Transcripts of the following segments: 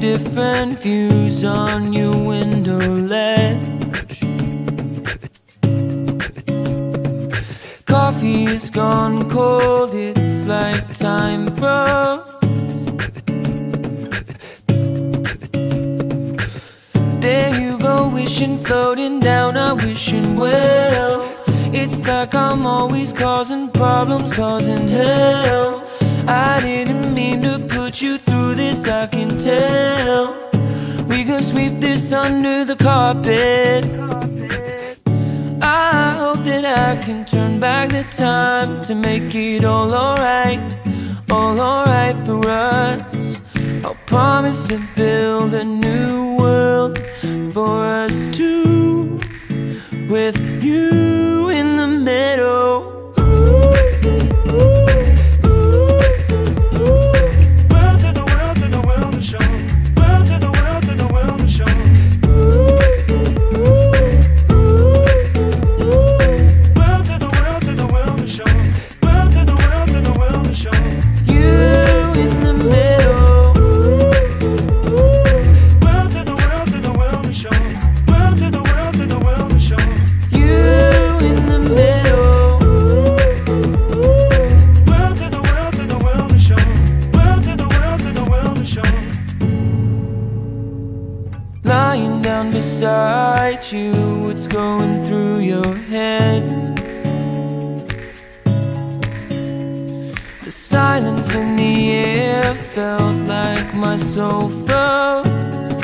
different views on your window ledge. Coffee is gone cold, it's like time froze. There you go, wishing, floating down our wishing well. It's like I'm always causing problems, causing hell. I didn't mean to put you through this, I can tell. We can sweep this under the carpet. I hope that I can turn back the time to make it all alright for us. I'll promise to build a new world for us two, with you in the middle. Lying down beside you, what's going through your head? The silence in the air felt like my soul froze.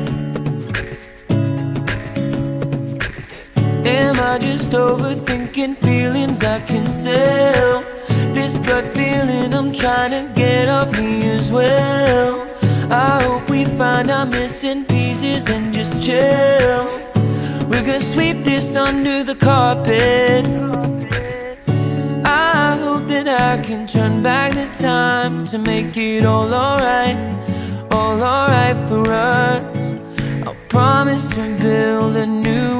Am I just overthinking feelings I can sell? This gut feeling I'm trying to get off me as well. I hope we find our missing pieces and just chill. We're gonna sweep this under the carpet. I hope that I can turn back the time to make it all alright for us. I'll promise to build a new